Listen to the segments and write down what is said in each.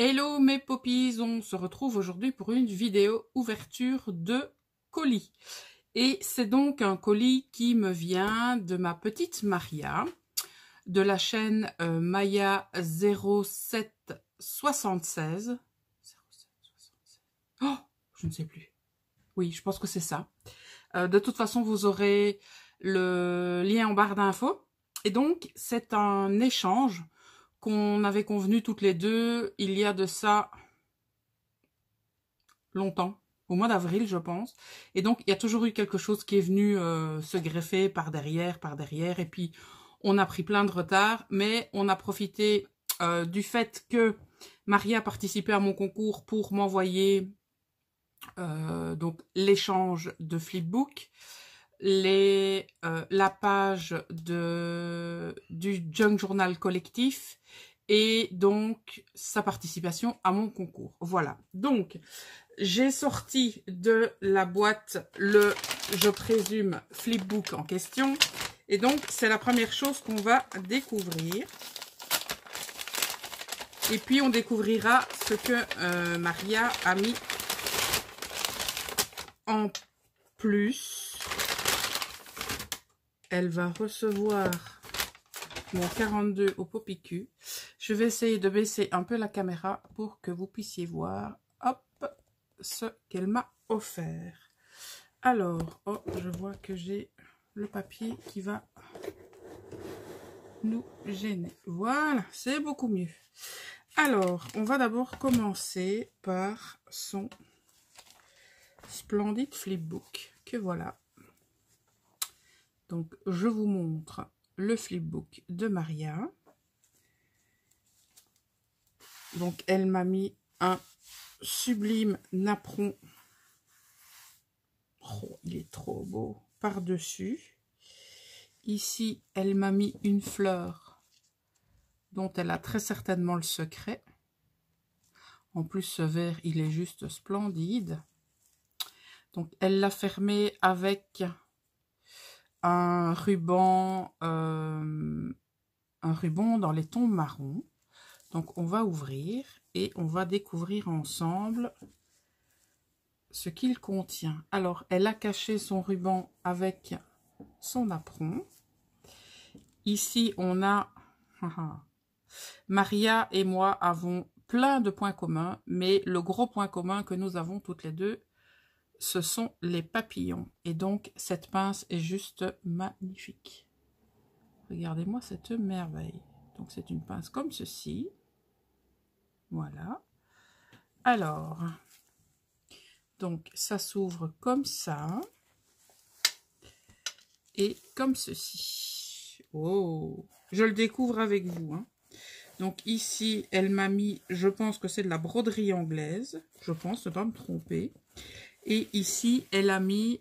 Hello mes poppies, on se retrouve aujourd'hui pour une vidéo ouverture de colis. Et c'est donc un colis qui me vient de ma petite Maria, de la chaîne Maya 0776. Oh, je ne sais plus. Oui, je pense que c'est ça. De toute façon, vous aurez le lien en barre d'infos. Et donc, c'est un échange qu'on avait convenu toutes les deux il y a de ça longtemps, au mois d'avril je pense. Et donc il y a toujours eu quelque chose qui est venu se greffer par derrière, et puis on a pris plein de retard, mais on a profité du fait que Maria participait à mon concours pour m'envoyer donc l'échange de Flipbook, la page du Junk Journal collectif et donc sa participation à mon concours. Voilà, donc j'ai sorti de la boîte le, je présume, Flipbook en question. Et donc c'est la première chose qu'on va découvrir. Et puis on découvrira ce que Maria a mis en plus. Elle va recevoir mon 42 au Poppy. Je vais essayer de baisser un peu la caméra pour que vous puissiez voir, hop, ce qu'elle m'a offert. Alors, oh, je vois que j'ai le papier qui va nous gêner. Voilà, c'est beaucoup mieux. Alors, on va d'abord commencer par son splendide flipbook que voilà. Donc, je vous montre le flipbook de Maria. Donc, elle m'a mis un sublime napperon. Oh, il est trop beau. Par-dessus. Ici, elle m'a mis une fleur dont elle a très certainement le secret. En plus, ce vert, il est juste splendide. Donc, elle l'a fermé avec un ruban dans les tons marron. Donc on va ouvrir et on va découvrir ensemble ce qu'il contient. Alors elle a caché son ruban avec son napperon. Ici on a Maria et moi avons plein de points communs, mais le gros point commun que nous avons toutes les deux, ce sont les papillons. Et donc, cette pince est juste magnifique. Regardez-moi cette merveille. Donc, c'est une pince comme ceci. Voilà. Alors, donc, ça s'ouvre comme ça. Et comme ceci. Oh, je le découvre avec vous, hein. Donc, ici, elle m'a mis, je pense que c'est de la broderie anglaise. Je pense, ne pas me tromper. Et ici, elle a mis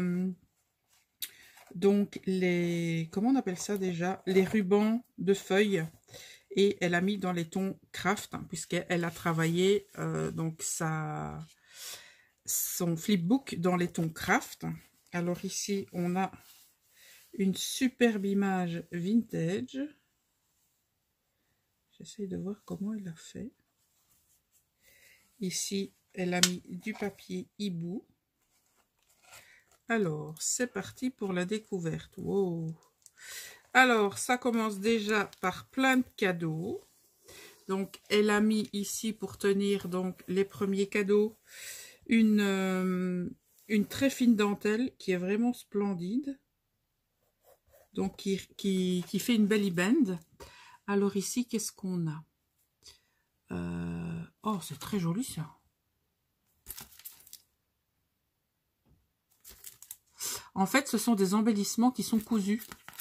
donc les, comment on appelle ça déjà? Les rubans de feuilles. Et elle a mis dans les tons craft, hein, puisqu'elle a travaillé donc son flipbook dans les tons craft. Alors ici, on a une superbe image vintage. J'essaie de voir comment elle a fait. Ici, elle a mis du papier hibou. Alors, c'est parti pour la découverte. Wow. Alors, ça commence déjà par plein de cadeaux. Donc, elle a mis ici pour tenir donc les premiers cadeaux une très fine dentelle qui est vraiment splendide. Donc, qui fait une belly band. Alors ici, qu'est-ce qu'on a? Oh, c'est très joli ça. En fait, ce sont des embellissements qui sont cousus.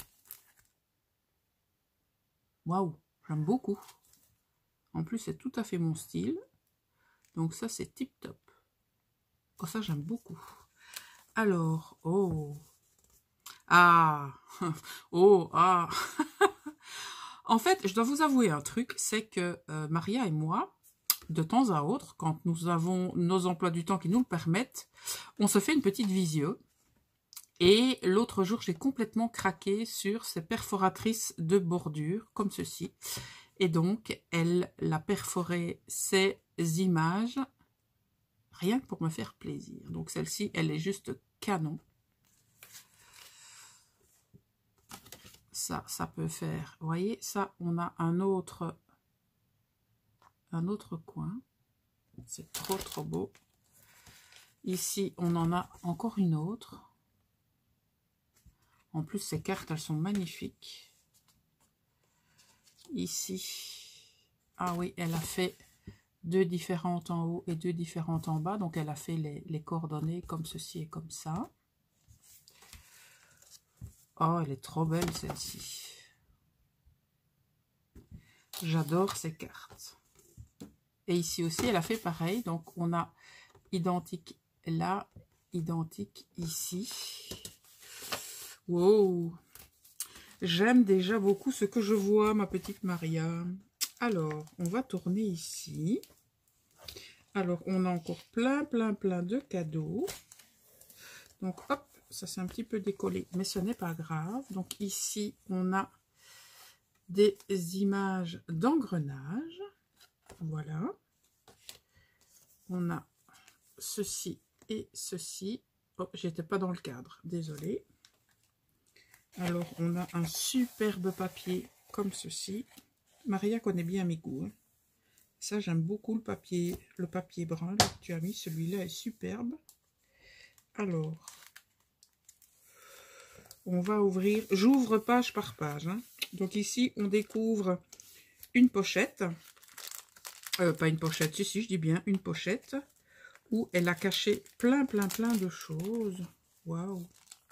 Waouh, j'aime beaucoup. En plus, c'est tout à fait mon style. Donc ça, c'est tip top. Oh, ça, j'aime beaucoup. Alors, oh. Ah. Oh, ah. En fait, je dois vous avouer un truc, c'est que Maria et moi, de temps à autre, quand nous avons nos emplois du temps qui nous le permettent, on se fait une petite visio. Et l'autre jour, j'ai complètement craqué sur ces perforatrices de bordure, comme ceci. Et donc, elle a perforé ces images rien que pour me faire plaisir. Donc, celle-ci, elle est juste canon. Ça peut faire. Vous voyez, ça, on a un autre coin. C'est trop, trop beau. Ici, on en a encore une autre. En plus, ces cartes, elles sont magnifiques. Ici, ah oui, elle a fait 2 différentes en haut et 2 différentes en bas. Donc, elle a fait les coordonnées comme ceci et comme ça. Oh, elle est trop belle, celle-ci. J'adore ces cartes. Et ici aussi, elle a fait pareil. Donc, on a identique là, identique ici. Wow! J'aime déjà beaucoup ce que je vois, ma petite Maria. Alors, on va tourner ici. Alors, on a encore plein de cadeaux. Donc, hop, ça c'est un petit peu décollé, mais ce n'est pas grave. Donc, ici, on a des images d'engrenage. Voilà. On a ceci et ceci. Oh, j'étais pas dans le cadre, désolé. Alors, on a un superbe papier comme ceci. Maria connaît bien mes goûts. Hein. Ça, j'aime beaucoup le papier brun là, que tu as mis. Celui-là est superbe. Alors, on va ouvrir. J'ouvre page par page. Hein. Donc ici, on découvre une pochette. Pas une pochette, si, je dis bien une pochette. Où elle a caché plein de choses. Waouh!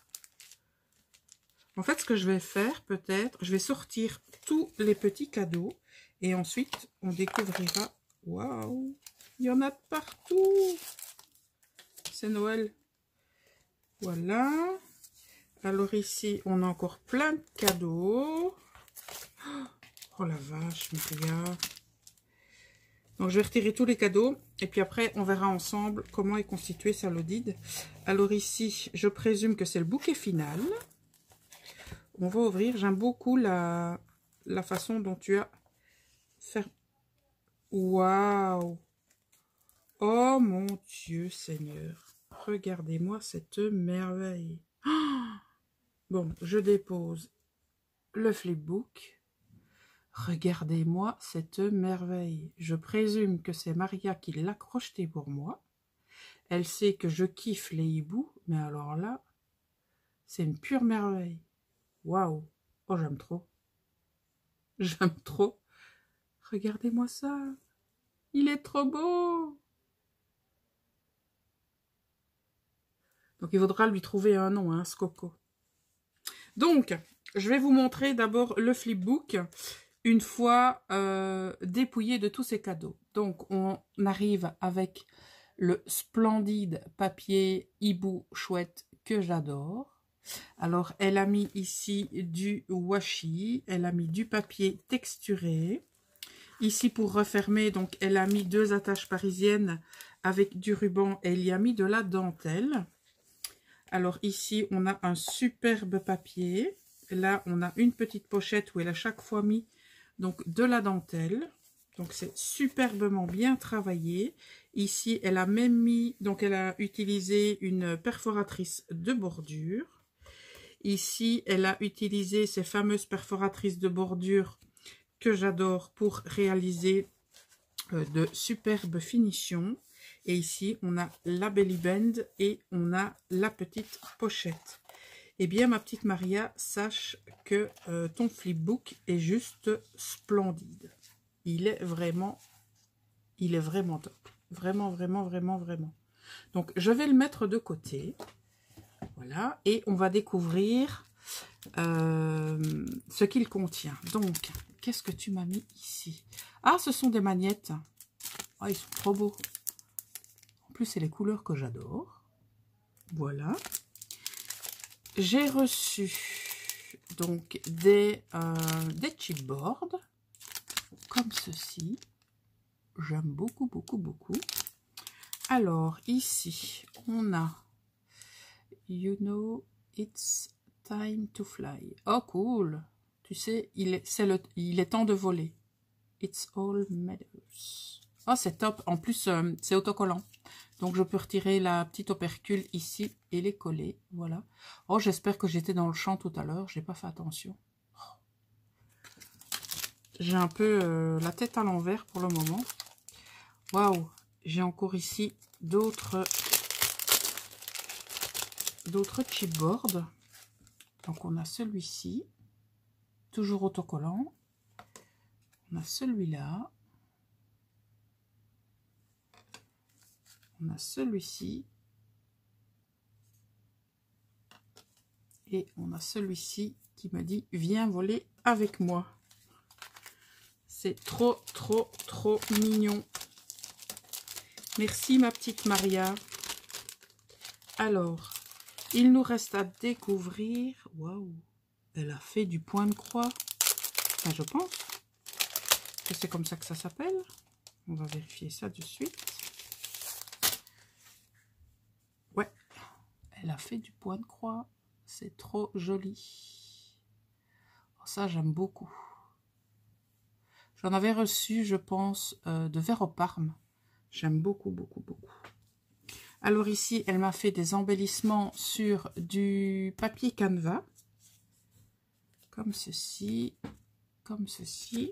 En fait, ce que je vais faire, peut-être, je vais sortir tous les petits cadeaux. Et ensuite, on découvrira... Waouh! Il y en a de partout! C'est Noël. Voilà. Alors ici, on a encore plein de cadeaux. Oh la vache, Maria. Donc, je vais retirer tous les cadeaux. Et puis après, on verra ensemble comment est constitué sa Lodide. Alors ici, je présume que c'est le bouquet final. On va ouvrir. J'aime beaucoup la façon dont tu as fait. Waouh! Oh mon Dieu Seigneur! Regardez-moi cette merveille. Bon, je dépose le flipbook. Regardez-moi cette merveille. Je présume que c'est Maria qui l'a crocheté pour moi. Elle sait que je kiffe les hiboux, mais alors là, c'est une pure merveille. Waouh! Oh, j'aime trop. J'aime trop. Regardez-moi ça. Il est trop beau. Donc, il faudra lui trouver un nom, hein, ce coco. Donc, je vais vous montrer d'abord le flipbook une fois dépouillé de tous ses cadeaux. Donc, on arrive avec le splendide papier hibou chouette que j'adore. Alors, elle a mis ici du washi, elle a mis du papier texturé. Ici, pour refermer, donc, elle a mis 2 attaches parisiennes avec du ruban et il y a mis de la dentelle. Alors ici, on a un superbe papier. Là, on a une petite pochette où elle a chaque fois mis donc, de la dentelle. Donc, c'est superbement bien travaillé. Ici, elle a même mis, donc elle a utilisé une perforatrice de bordure. Ici, elle a utilisé ces fameuses perforatrices de bordure que j'adore pour réaliser de superbes finitions. Et ici, on a la belly band et on a la petite pochette. Eh bien, ma petite Maria, sache que ton flipbook est juste splendide. Il est vraiment top. Vraiment. Donc, je vais le mettre de côté. Voilà. Et on va découvrir ce qu'il contient. Donc, qu'est-ce que tu m'as mis ici? Ah, ce sont des magnettes. Ah, ils sont trop beaux. En plus, c'est les couleurs que j'adore. Voilà. J'ai reçu donc des chipboards comme ceci. J'aime beaucoup. Alors, ici, on a You know it's time to fly. Oh, cool. Tu sais, il est temps de voler. It's All Meadows. Oh, c'est top. En plus, c'est autocollant. Donc, je peux retirer la petite opercule ici et les coller. Voilà. Oh, j'espère que j'étais dans le champ tout à l'heure. J'ai pas fait attention. J'ai un peu la tête à l'envers pour le moment. Waouh. J'ai encore ici d'autres chipboards. Donc, on a celui-ci. Toujours autocollant. On a celui-là. On a celui-ci. Et on a celui-ci qui me dit « Viens voler avec moi ». C'est trop, trop, trop mignon. Merci ma petite Maria. Alors, il nous reste à découvrir... Waouh, elle a fait du point de croix. Enfin, je pense que c'est comme ça que ça s'appelle. On va vérifier ça de suite. Ouais, elle a fait du point de croix. C'est trop joli. Oh, ça, j'aime beaucoup. J'en avais reçu, je pense, de verre au parme. J'aime beaucoup, beaucoup, beaucoup. Alors ici, elle m'a fait des embellissements sur du papier canevas. Comme ceci. Comme ceci.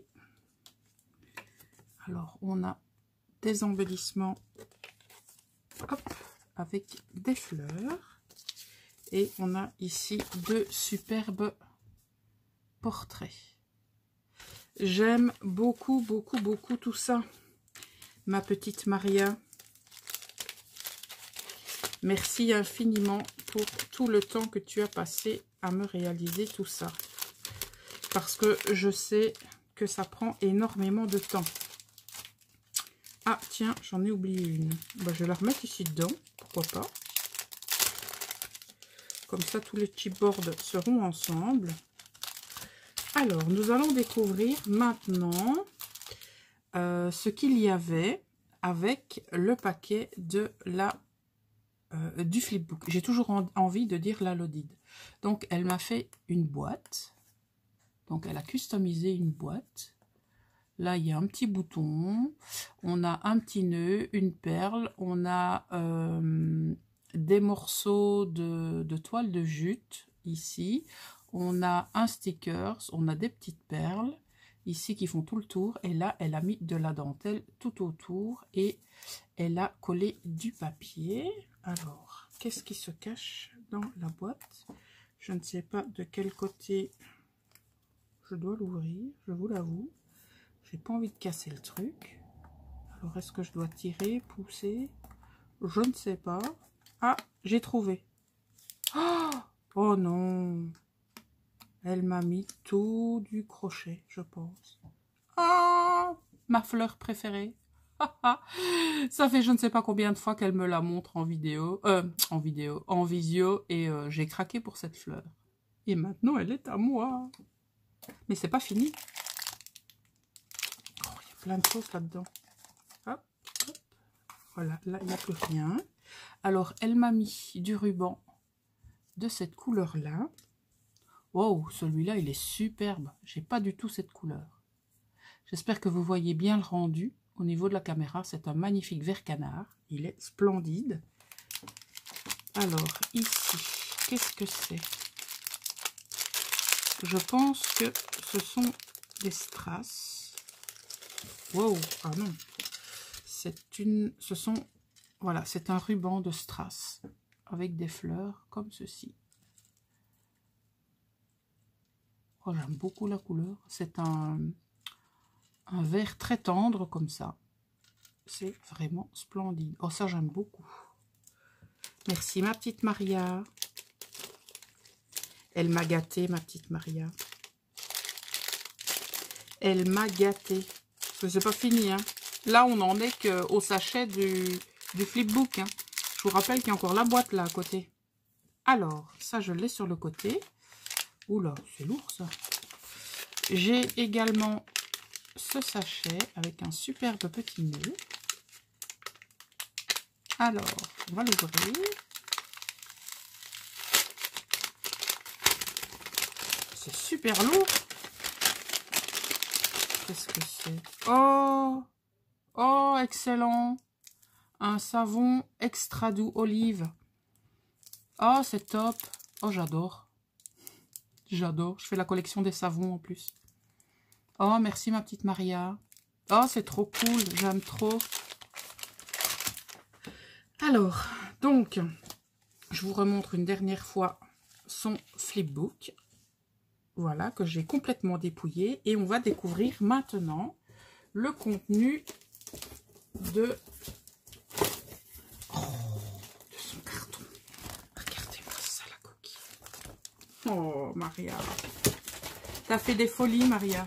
Alors, on a des embellissements hop, avec des fleurs. Et on a ici deux superbes portraits. J'aime beaucoup, beaucoup, beaucoup tout ça. Ma petite Maria. Merci infiniment pour tout le temps que tu as passé à me réaliser tout ça. Parce que je sais que ça prend énormément de temps. Ah, tiens, j'en ai oublié une. Bah, je vais la remettre ici dedans. Pourquoi pas. Comme ça, tous les chipboards seront ensemble. Alors, nous allons découvrir maintenant ce qu'il y avait avec le paquet de du flipbook. J'ai toujours envie de dire la Lodide. Donc, elle m'a fait une boîte. Donc, elle a customisé une boîte. Là, il y a un petit bouton. On a un petit nœud, une perle. On a des morceaux de toile de jute ici. On a un sticker. On a des petites perles ici qui font tout le tour. Et là, elle a mis de la dentelle tout autour. Et elle a collé du papier. Alors, qu'est-ce qui se cache dans la boîte? Je ne sais pas de quel côté je dois l'ouvrir, je vous l'avoue. J'ai pas envie de casser le truc. Alors, est-ce que je dois tirer, pousser? Je ne sais pas. Ah, j'ai trouvé. Oh non! Elle m'a mis tout du crochet, je pense. Ah! Ma fleur préférée. Ça fait je ne sais pas combien de fois qu'elle me la montre en vidéo. En visio. Et j'ai craqué pour cette fleur. Et maintenant, elle est à moi. Mais c'est pas fini. Oh, il y a plein de choses là-dedans. Hop, hop. Voilà, là, il n'y a plus rien. Alors, elle m'a mis du ruban de cette couleur-là. Wow, celui-là, il est superbe. J'ai pas du tout cette couleur. J'espère que vous voyez bien le rendu au niveau de la caméra. C'est un magnifique vert canard. Il est splendide. Alors, ici, qu'est-ce que c'est? Je pense que ce sont des strass. Wow, ah non. Voilà, c'est un ruban de strass avec des fleurs comme ceci. Oh, j'aime beaucoup la couleur. C'est un vert très tendre comme ça. C'est vraiment splendide. Oh, ça, j'aime beaucoup. Merci, ma petite Maria. Elle m'a gâtée, ma petite Maria. Elle m'a gâtée. C'est pas fini, hein. Là, on n'en est qu'au sachet du flipbook. Hein. Je vous rappelle qu'il y a encore la boîte là à côté. Alors, ça, je l'ai sur le côté. Oula, c'est lourd ça. J'ai également ce sachet avec un superbe petit nœud. Alors, on va l'ouvrir. C'est super lourd. Qu'est-ce que c'est? Oh! Oh, excellent! Un savon extra doux olive. Oh, c'est top! Oh, j'adore. J'adore. Je fais la collection des savons en plus. Oh, merci ma petite Maria. Oh, c'est trop cool. J'aime trop. Alors, donc, je vous remontre une dernière fois son flipbook. Voilà, que j'ai complètement dépouillé. Et on va découvrir maintenant le contenu de son carton. Regardez-moi ça, la coquille. Oh, Maria. T'as fait des folies, Maria.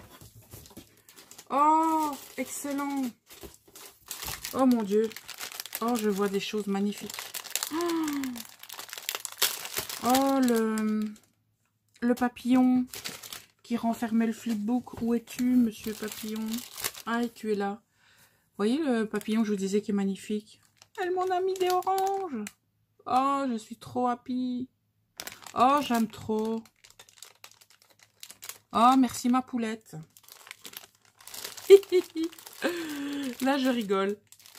Oh, excellent. Oh, mon Dieu. Oh, je vois des choses magnifiques. Oh, le papillon qui renfermait le flipbook. Où es-tu, monsieur papillon? Ah, et tu es là. Vous voyez le papillon que je vous disais qui est magnifique? Elle m'en a mis des oranges. Oh, je suis trop happy. Oh, j'aime trop. Oh, merci ma poulette. Là, je rigole.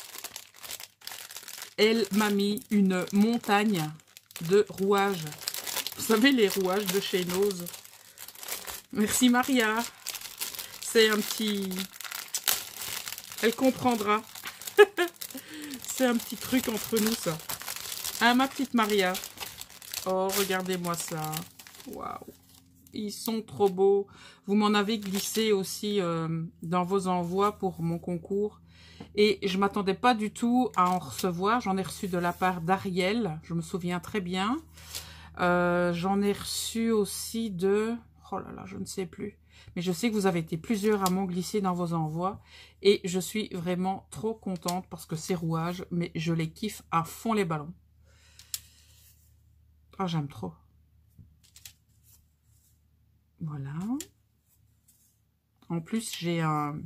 Elle m'a mis une montagne de rouages. Vous savez, les rouages de chez Nose. Merci Maria. C'est un petit... Elle comprendra. C'est un petit truc entre nous, ça. Hein, ma petite Maria? Oh, regardez-moi ça. Waouh. Ils sont trop beaux. Vous m'en avez glissé aussi dans vos envois pour mon concours. Et je ne m'attendais pas du tout à en recevoir. J'en ai reçu de la part d'Ariel. Je me souviens très bien. J'en ai reçu aussi de... Oh là là, je ne sais plus. Mais je sais que vous avez été plusieurs à m'en glisser dans vos envois. Et je suis vraiment trop contente parce que ces rouages, mais je les kiffe à fond les ballons. Oh, j'aime trop. Voilà. En plus, j'ai un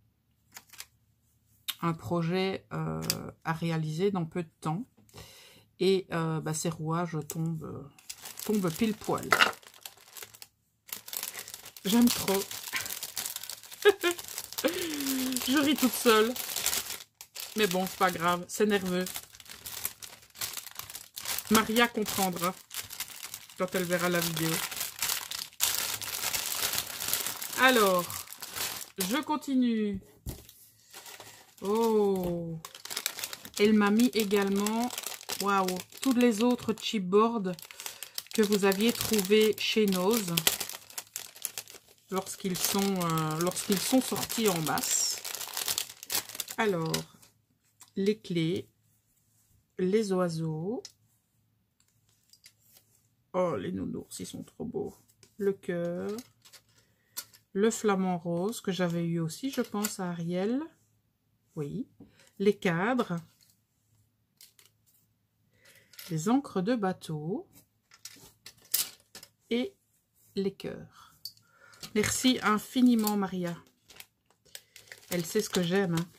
projet à réaliser dans peu de temps. Et ces rouages tombent pile poil. J'aime trop. Je ris toute seule. Mais bon, c'est pas grave, c'est nerveux. Maria comprendra quand elle verra la vidéo. Alors, je continue. Oh, elle m'a mis également, waouh, tous les autres chipboards que vous aviez trouvés chez Nose lorsqu'ils sont sortis en masse. Alors, les clés, les oiseaux. Oh, les nounours, ils sont trop beaux. Le cœur. Le flamant rose, que j'avais eu aussi, je pense, à Ariel. Oui. Les cadres. Les encres de bateau. Et les cœurs. Merci infiniment, Maria. Elle sait ce que j'aime. Hein.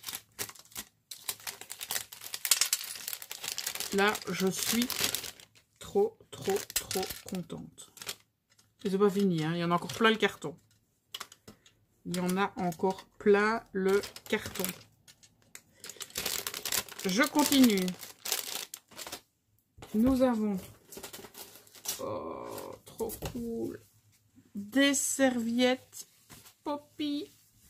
Là, je suis trop contente. Et c'est pas fini, hein. Il y en a encore plein le carton. Il y en a encore plein le carton. Je continue. Nous avons... Oh, trop cool. Des serviettes Poppy.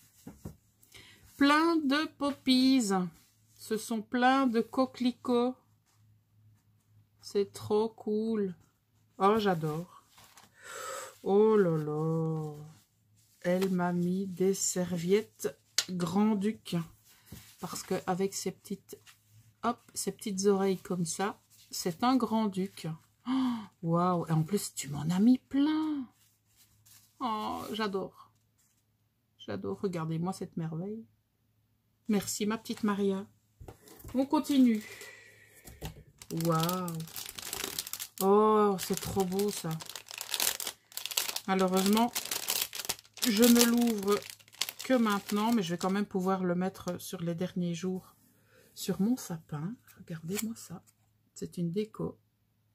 Plein de poppies. Ce sont plein de coquelicots. C'est trop cool. Oh, j'adore. Oh là là. Elle m'a mis des serviettes Grand-Duc. Parce qu'avec ces petites, hop, ces petites oreilles comme ça, c'est un Grand-Duc. Waouh. Wow. Et en plus, tu m'en as mis plein. Oh, j'adore. J'adore. Regardez-moi cette merveille. Merci, ma petite Maria. On continue. Waouh. Oh, c'est trop beau, ça. Malheureusement, je ne l'ouvre que maintenant, mais je vais quand même pouvoir le mettre sur les derniers jours sur mon sapin. Regardez-moi ça. C'est une déco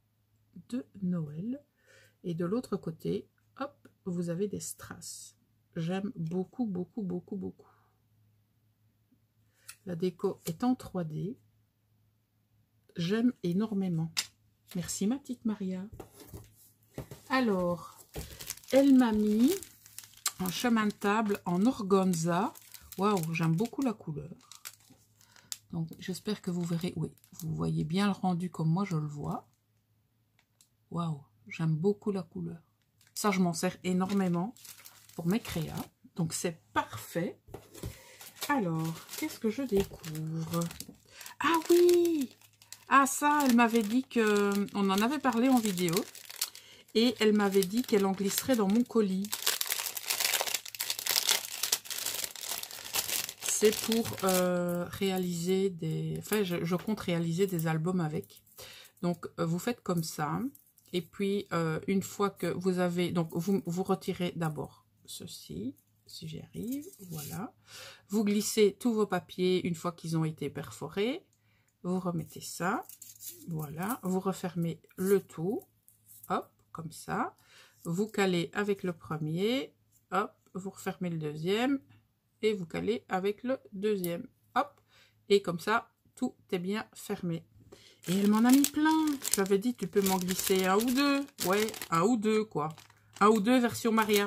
de Noël. Et de l'autre côté, hop, vous avez des strass. j'aime beaucoup, beaucoup, beaucoup, beaucoup. La déco est en 3D. J'aime énormément. Merci ma petite Maria. Alors, elle m'a mis un chemin de table en organza. Waouh, j'aime beaucoup la couleur. Donc, j'espère que vous verrez. Oui, vous voyez bien le rendu comme moi je le vois. Waouh, j'aime beaucoup la couleur. Ça, je m'en sers énormément pour mes créas. Donc, c'est parfait. Alors, qu'est-ce que je découvre? Ah oui! Ah ça, elle m'avait dit que... On en avait parlé en vidéo. Et elle m'avait dit qu'elle en glisserait dans mon colis. C'est pour réaliser des... Enfin, je compte réaliser des albums avec. Donc, vous faites comme ça. Et puis, une fois que vous avez... Donc, vous retirez d'abord ceci, si j'y arrive. Voilà. Vous glissez tous vos papiers une fois qu'ils ont été perforés. Vous remettez ça. Voilà. Vous refermez le tout. Hop, comme ça. Vous calez avec le premier. Hop, vous refermez le deuxième. Et vous calez avec le deuxième. Hop. Et comme ça, tout est bien fermé. Et elle m'en a mis plein. J'avais dit, tu peux m'en glisser un ou deux. Ouais, un ou deux, quoi. Un ou deux version Maria.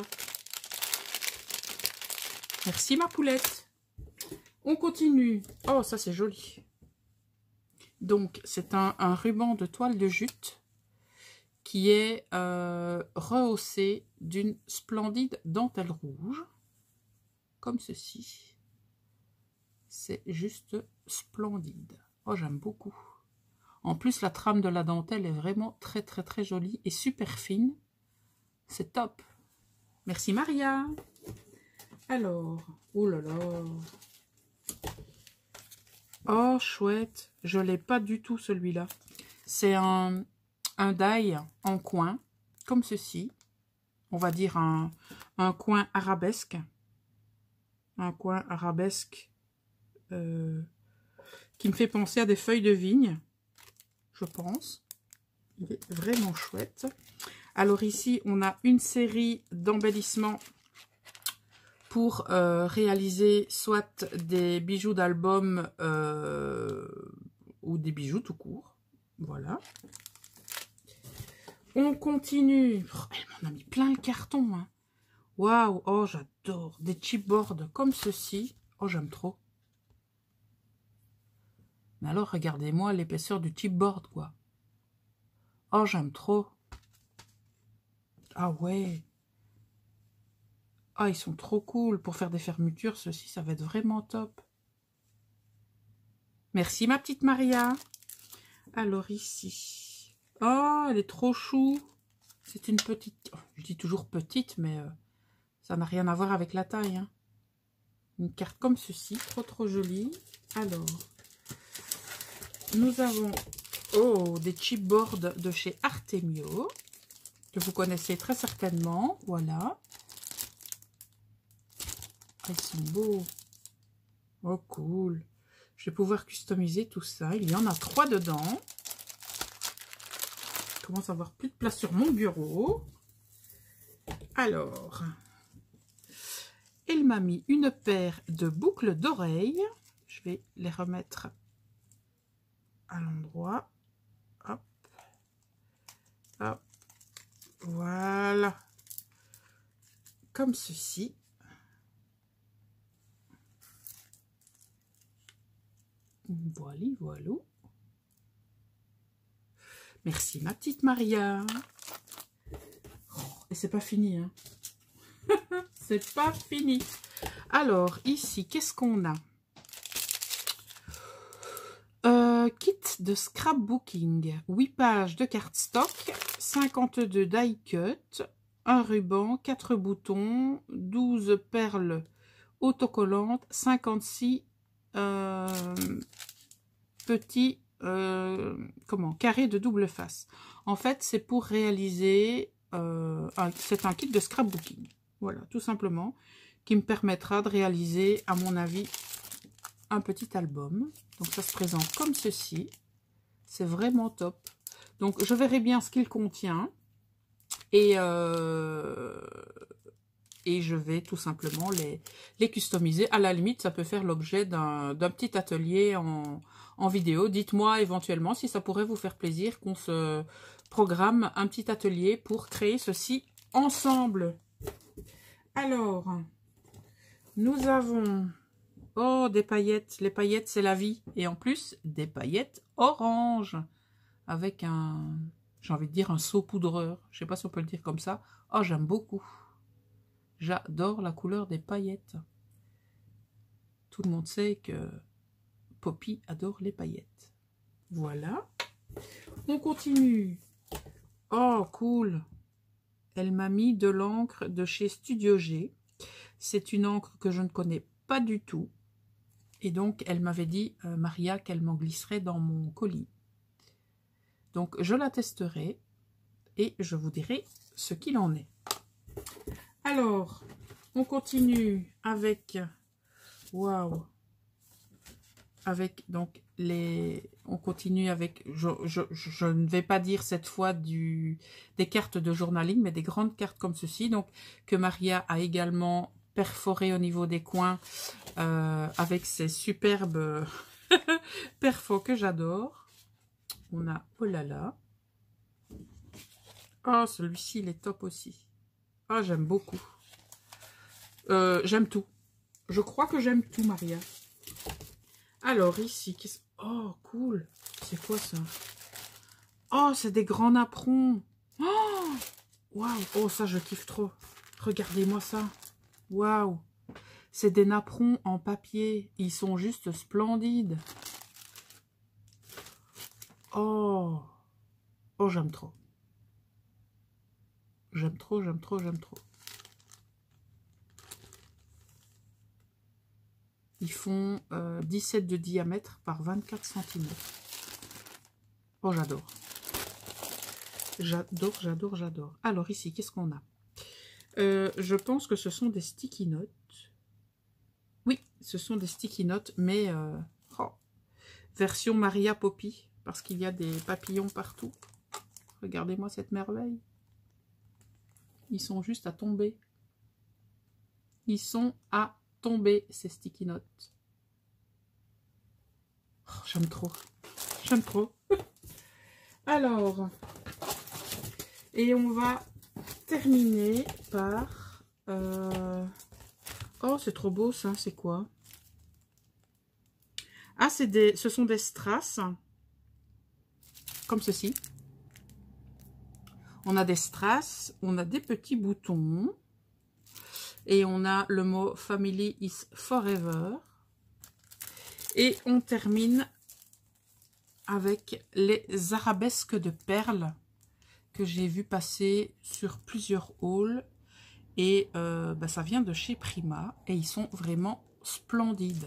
Merci, ma poulette. On continue. Oh, ça, c'est joli. Donc, c'est un ruban de toile de jute qui est rehaussé d'une splendide dentelle rouge. Comme ceci. C'est juste splendide. Oh, j'aime beaucoup. En plus, la trame de la dentelle est vraiment très, très, très jolie et super fine. C'est top. Merci, Maria. Alors, oh là là. Oh, chouette. Je ne l'ai pas du tout, celui-là. C'est un die en coin, comme ceci. On va dire un coin arabesque. Un coin arabesque qui me fait penser à des feuilles de vigne, je pense. Il est vraiment chouette. Alors ici, on a une série d'embellissements pour réaliser soit des bijoux d'album ou des bijoux tout court. Voilà. On continue. Oh, elle m'en a mis plein le carton. Hein. Waouh, oh j'adore. Des chipboards comme ceci. Oh, j'aime trop. Mais alors, regardez-moi l'épaisseur du chipboard, quoi. Oh, j'aime trop. Ah ouais. Ah, ils sont trop cool. Pour faire des fermetures, ceci, ça va être vraiment top. Merci, ma petite Maria. Alors, ici. Oh, elle est trop chou. C'est une petite... Oh, je dis toujours petite, mais ça n'a rien à voir avec la taille. Hein. Une carte comme ceci. Trop, trop jolie. Alors, nous avons... Oh, des chipboards de chez Artemio. Que vous connaissez très certainement. Voilà. Ah, ils sont beaux. Oh, cool. Je vais pouvoir customiser tout ça. Il y en a 3 dedans. Je commence à avoir plus de place sur mon bureau. Alors, elle m'a mis une paire de boucles d'oreilles. Je vais les remettre à l'endroit. Hop. Hop. Voilà. Comme ceci. Voilà, voilà. Merci ma petite Maria. Oh, et c'est pas fini, hein. C'est pas fini. Alors, ici, qu'est-ce qu'on a? Kit de scrapbooking. 8 pages de cardstock, 52 die cut, un ruban, 4 boutons, 12 perles autocollantes, 56 petits carrés de double face. En fait, c'est pour réaliser, c'est un kit de scrapbooking. Voilà, tout simplement, qui me permettra de réaliser, à mon avis, un petit album. Donc, ça se présente comme ceci. C'est vraiment top. Donc, je verrai bien ce qu'il contient. Et et je vais tout simplement les customiser. À la limite, ça peut faire l'objet d'un petit atelier en vidéo. Dites-moi éventuellement si ça pourrait vous faire plaisir qu'on se programme un petit atelier pour créer ceci ensemble. Alors, nous avons... Oh, des paillettes. Les paillettes, c'est la vie. Et en plus, des paillettes orange. Avec un... J'ai envie de dire un saupoudreur. Je ne sais pas si on peut le dire comme ça. Oh, j'aime beaucoup. J'adore la couleur des paillettes. Tout le monde sait que Poppy adore les paillettes. Voilà. On continue. Oh, cool. Elle m'a mis de l'encre de chez Studio G. C'est une encre que je ne connais pas du tout. Et donc, elle m'avait dit, Maria, qu'elle m'en glisserait dans mon colis. Donc, je la testerai et je vous dirai ce qu'il en est. Alors, on continue avec... Waouh! Avec, donc, les... On continue avec... Je ne vais pas dire cette fois des cartes de journaling, mais des grandes cartes comme ceci. Donc, que Maria a également perforé au niveau des coins avec ces superbes perfos que j'adore. On a, oh là là. Oh, celui-ci, il est top aussi. Ah, oh, j'aime beaucoup. J'aime tout. Je crois que j'aime tout, Maria. Alors, ici, oh, cool. C'est quoi ça? Oh, c'est des grands napperons. Oh, waouh. Oh, ça, je kiffe trop. Regardez-moi ça. Waouh. C'est des napperons en papier. Ils sont juste splendides. Oh. Oh, j'aime trop. J'aime trop, j'aime trop, j'aime trop. Ils font 17 de diamètre par 24 cm. Oh, j'adore. J'adore, j'adore, j'adore. Alors ici, qu'est-ce qu'on a? Je pense que ce sont des sticky notes. Oui, ce sont des sticky notes, mais version Maria Poppy, parce qu'il y a des papillons partout. Regardez-moi cette merveille. Ils sont juste à tomber. Ils sont à tomber, ces sticky notes. Oh, j'aime trop. J'aime trop. Alors, et on va terminer par... Oh, c'est trop beau ça, c'est quoi? Ah, ce sont des strass, comme ceci. On a des strass, on a des petits boutons, et on a le mot Family is Forever. Et on termine avec les arabesques de perles que j'ai vu passer sur plusieurs hauls. Et ça vient de chez Prima et ils sont vraiment splendides.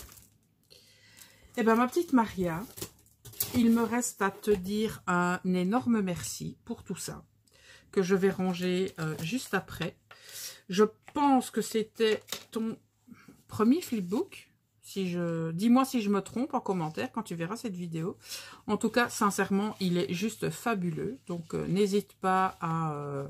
Et ma petite Maria, il me reste à te dire un énorme merci pour tout ça, que je vais ranger juste après. Je pense que c'était ton premier flipbook. Dis-moi si je me trompe en commentaire quand tu verras cette vidéo. En tout cas, sincèrement, il est juste fabuleux. Donc, n'hésite pas à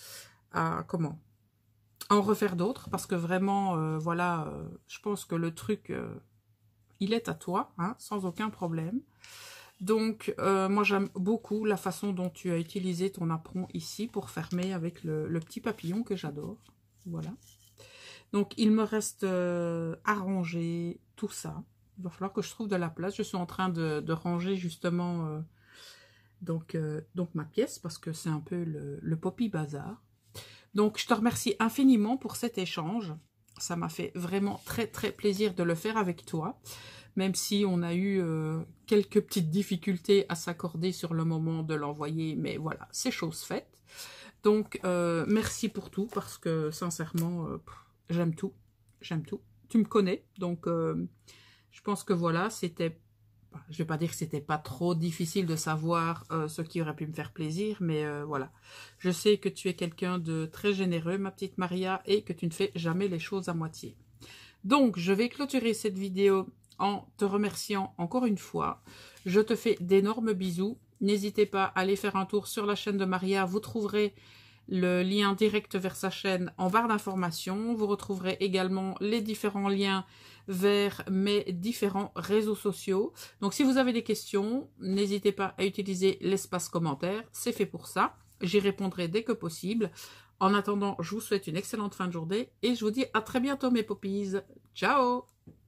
en refaire d'autres, parce que vraiment, voilà, je pense que le truc, il est à toi, hein, sans aucun problème. Donc, moi, j'aime beaucoup la façon dont tu as utilisé ton apron ici pour fermer avec le petit papillon que j'adore. Voilà. Donc, il me reste à ranger tout ça. Il va falloir que je trouve de la place. Je suis en train de ranger justement donc ma pièce, parce que c'est un peu le Poppy Bazar. Donc, je te remercie infiniment pour cet échange. Ça m'a fait vraiment très, très plaisir de le faire avec toi. Même si on a eu quelques petites difficultés à s'accorder sur le moment de l'envoyer. Mais voilà, c'est chose faite. Donc, merci pour tout, parce que sincèrement, j'aime tout. J'aime tout. Tu me connais. Donc, je pense que voilà, c'était... Je ne vais pas dire que c'était pas trop difficile de savoir ce qui aurait pu me faire plaisir, mais voilà. Je sais que tu es quelqu'un de très généreux, ma petite Maria, et que tu ne fais jamais les choses à moitié. Donc, je vais clôturer cette vidéo en te remerciant encore une fois. Je te fais d'énormes bisous. N'hésitez pas à aller faire un tour sur la chaîne de Maria. Vous trouverez le lien direct vers sa chaîne en barre d'informations. Vous retrouverez également les différents liens vers mes différents réseaux sociaux. Donc si vous avez des questions, n'hésitez pas à utiliser l'espace commentaire, c'est fait pour ça. J'y répondrai dès que possible. En attendant, je vous souhaite une excellente fin de journée et je vous dis à très bientôt mes poppies. Ciao!